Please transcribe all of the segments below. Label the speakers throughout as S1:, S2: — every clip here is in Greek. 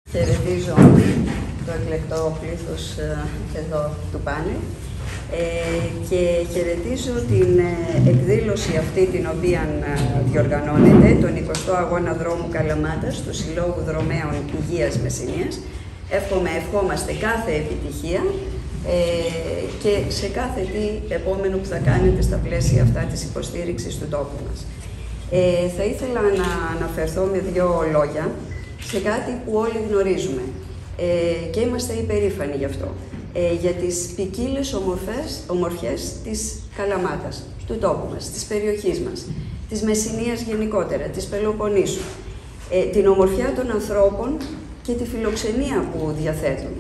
S1: Χαιρετίζω το εκλεκτό πλήθος εδώ του πάνελ και χαιρετίζω την εκδήλωση αυτή την οποία διοργανώνεται, τον 20ο Αγώνα Δρόμου Καλαμάτας του Συλλόγου Δρομέων Υγείας Μεσσηνίας. Ευχόμαστε κάθε επιτυχία και σε κάθε τι επόμενο που θα κάνετε στα πλαίσια αυτά της υποστήριξης του τόπου μας. Θα ήθελα να αναφερθώ με δύο λόγια σε κάτι που όλοι γνωρίζουμε και είμαστε υπερήφανοι γι' αυτό, για τις ποικίλες ομορφιές της Καλαμάτας, του τόπου μας, της περιοχής μας, της Μεσσηνίας γενικότερα, της Πελοποννήσου, την ομορφιά των ανθρώπων και τη φιλοξενία που διαθέτουν,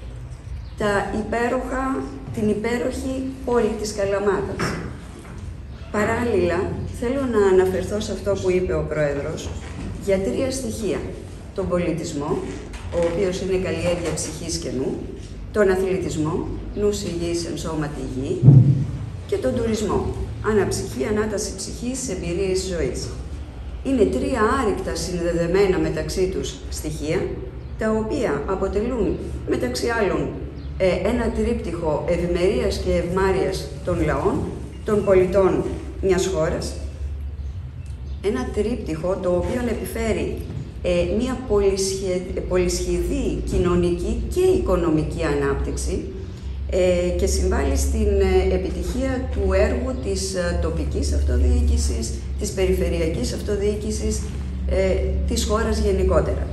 S1: την υπέροχη πόλη της Καλαμάτας. Παράλληλα, θέλω να αναφερθώ σε αυτό που είπε ο Πρόεδρος για τρία στοιχεία. Τον πολιτισμό, ο οποίος είναι καλλιέργεια ψυχής και νου, τον αθλητισμό, νους υγιής εν σώματι υγιή, και τον τουρισμό, αναψυχή, ανάταση ψυχής, εμπειρίες ζωής. Είναι τρία άρρηκτα συνδεδεμένα μεταξύ τους στοιχεία, τα οποία αποτελούν, μεταξύ άλλων, ένα τρίπτυχο ευημερίας και ευμάρειας των λαών, των πολιτών μιας χώρας, ένα τρίπτυχο το οποίο επιφέρει μια πολυσχηδή κοινωνική και οικονομική ανάπτυξη και συμβάλλει στην επιτυχία του έργου της τοπικής αυτοδιοίκησης, της περιφερειακής αυτοδιοίκησης, της χώρας γενικότερα.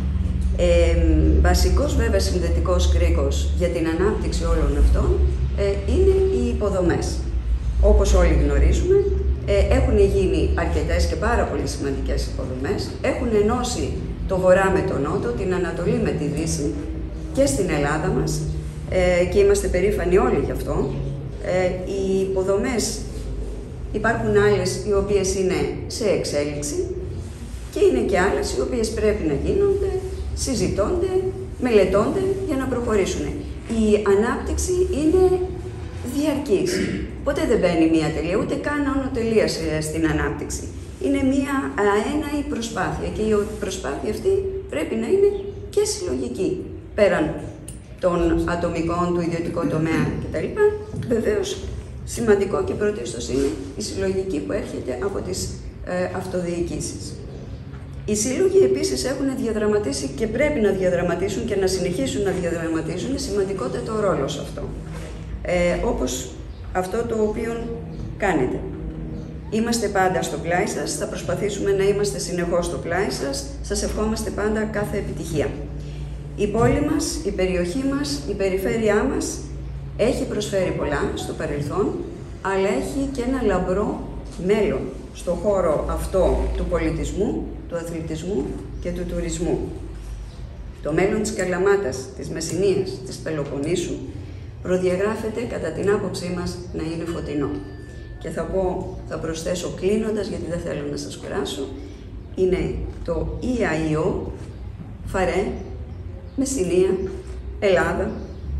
S1: Βασικός βέβαια συνδετικός κρίκος για την ανάπτυξη όλων αυτών είναι οι υποδομές. Όπως όλοι γνωρίζουμε, έχουν γίνει αρκετές και πάρα πολύ σημαντικές υποδομές, έχουν ενώσει το Βορρά με τον Νότο, την Ανατολή με τη Δύση και στην Ελλάδα μας και είμαστε περήφανοι όλοι γι' αυτό. Οι υποδομές, υπάρχουν άλλες οι οποίες είναι σε εξέλιξη και είναι και άλλες οι οποίες πρέπει να γίνονται, συζητώνται, μελετώνται για να προχωρήσουν. Η ανάπτυξη είναι διαρκής. Ποτέ δεν μπαίνει μία τελεία, ούτε καν ονοτελεία στην ανάπτυξη. Είναι μία αέναη προσπάθεια και η προσπάθεια αυτή πρέπει να είναι και συλλογική. Πέραν των ατομικών, του ιδιωτικού τομέα κτλ. Βεβαίως, σημαντικό και πρωτίστως είναι η συλλογική που έρχεται από τις αυτοδιοικήσεις. Οι σύλλογοι επίσης έχουν διαδραματίσει και πρέπει να διαδραματίσουν και να συνεχίσουν να διαδραματίζουν σημαντικότατο ρόλο σε αυτό. Όπως αυτό το οποίο κάνετε. Είμαστε πάντα στο πλάι σας, θα προσπαθήσουμε να είμαστε συνεχώς στο πλάι σας, σας ευχόμαστε πάντα κάθε επιτυχία. Η πόλη μας, η περιοχή μας, η περιφέρειά μας έχει προσφέρει πολλά στο παρελθόν, αλλά έχει και ένα λαμπρό μέλλον στον χώρο αυτό του πολιτισμού, του αθλητισμού και του τουρισμού. Το μέλλον της Καλαμάτας, της Μεσσηνίας, της Πελοποννήσου προδιαγράφεται κατά την άποψή μας να είναι φωτεινό. Και θα προσθέσω κλείνοντας, γιατί δεν θέλω να σας κουράσω, είναι το ΙΑΙΟ, Φαρέ, Μεσσηνία, Ελλάδα,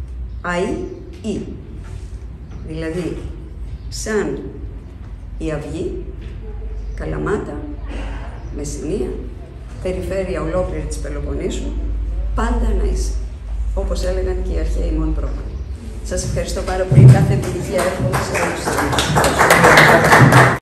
S1: ΑΙ. Δηλαδή, σαν η Αυγή, Καλαμάτα, Μεσσηνία, περιφέρεια ολόκληρη της Πελοποννήσου, πάντα να είσαι. Όπως έλεγαν και οι αρχαίοι μόν πρόπανοι. Σας ευχαριστώ πάρα πολύ. Κάθε επιτυχία εύχομαι σε όλους.